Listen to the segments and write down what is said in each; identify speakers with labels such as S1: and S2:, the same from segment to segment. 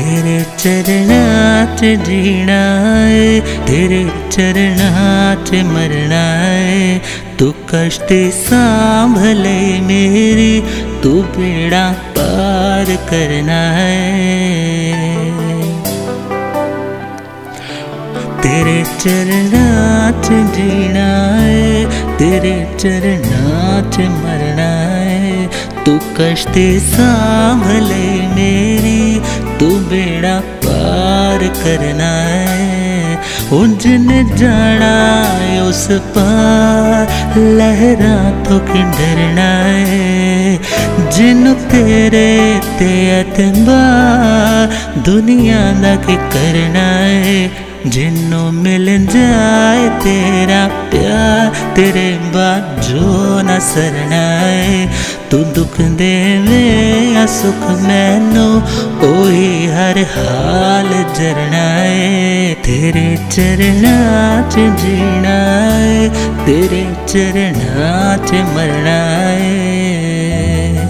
S1: तेरे चरणां च जीना है, तेरे चरणां च मरना है। तू कश्ती सांभले मेरी, तू बेड़ा पार करना है। तेरे चरणां च जीना है, तेरे चरणां च मरना है। तू कश्ती सांभले मेरी, तू बेड़ा पार करना है। उजन जाना उस पार, लहरा तो कि डरना है। जिन्नू तेरे ते एतबार, दुनिया दा की करना है। जिन्नू मिल जाए तेरा प्यार, तेरे बाद जो न सरना है। तू दुख देवे या सुख मैनू, ओही हर हाल जरना है। तेरे चरणां च जीना है, तेरे चरणां च मरना है।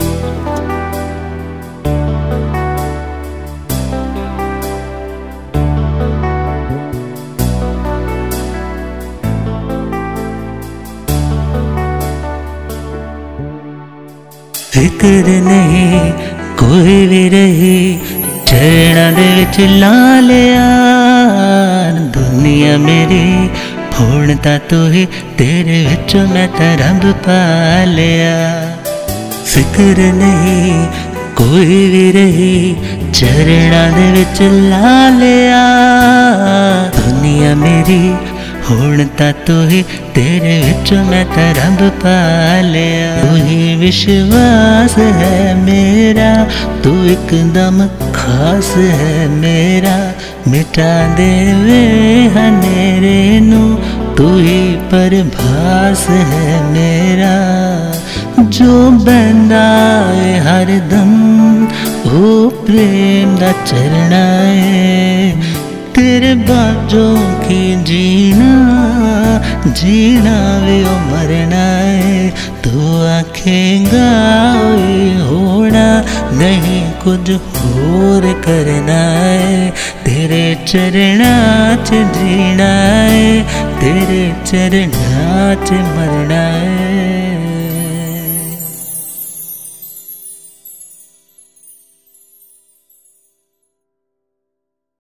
S1: फिक्र नहीं कोई भी रही, चरणां दे विच ला लिया। दुनिया मेरी हुण तां तू ही, तेरे विच मैं तां रब पा लिया। फिक्र नहीं कोई भी रही, चरणां दे विच ला लिया। दुनिया मेरी हुण तां तू ही, तेरे विच मैं तां रब पा लिया। तू ही विश्वास है मेरा, तू एकदम खास है मेरा। मिटा देवे हनेरे नू, तू ही परभास है मेरा। जो बंदा है हरदम, ओ प्रेम दा चरना है। तेरे बाजों की जीना, जीना भी ओ मरना है। तू आखेगा होना, नहीं कुछ होर करना है। तेरे चरणां च जीना है, तेरे चरणां च मरना है।